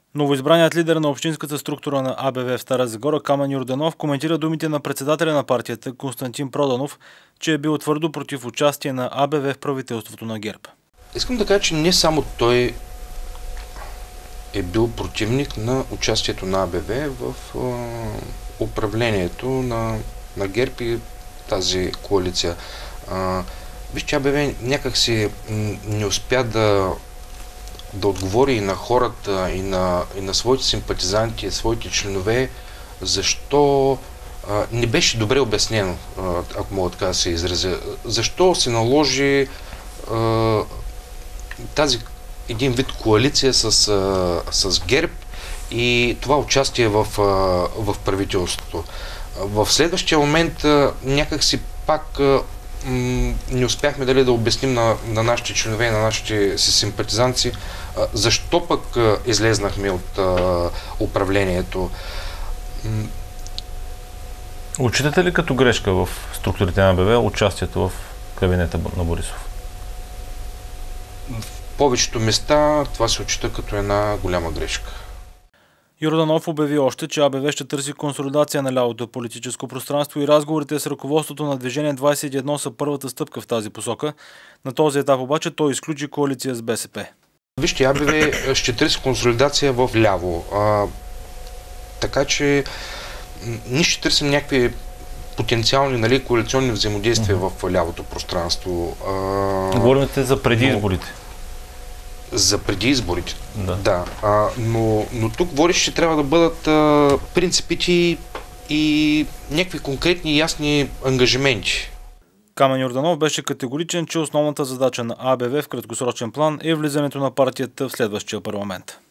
Новоизбраният лидер на общинската структура на АБВ в Стара Загора Камен Йорданов коментира думите на председателя на партията Константин Проданов, че е бил твърдо против участие на АБВ в правителството на ГЕРБ. Искам да кажа, че не само той е бил противник на участието на АБВ в управлението на ГЕРБ и тази коалиция. Вижте, АБВ някакси не успя да отговори и на хората, и на своите симпатизанти, своите членове, защо не беше добре обяснено, ако мога така да се изразя. Защо се наложи тази един вид коалиция с ГЕРБ и това участие в правителството. В следващия момент някакси пак не успяхме да обясним на нашите членове и на нашите си симпатизанци защо пък излезнахме от управлението. Отчитате ли като грешка в структурите на АБВ участието в кабинета на Борисов? В повечето места това се отчита като една голяма грешка. Йорданов обяви още, че АБВ ще търси консолидация на лявото политическо пространство и разговорите с ръководството на Движение 21 са първата стъпка в тази посока. На този етап обаче той изключи коалиция с БСП. Вижте, АБВ ще търси консолидация в ляво. Така че ние ще търсим някакви потенциални коалиционни взаимодействия в лявото пространство. Говорите за преди изборите. За преди изборите. Да. Но тук водещи трябва да бъдат принципите и някакви конкретни и ясни ангажименти. Камен Йорданов беше категоричен, че основната задача на АБВ в краткосрочен план е влизането на партията в следващия парламент.